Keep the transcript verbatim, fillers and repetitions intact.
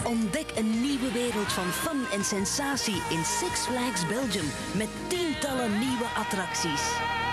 Ontdek een nieuwe wereld van fun en sensatie in Six Flags Belgium met tientallen nieuwe attracties.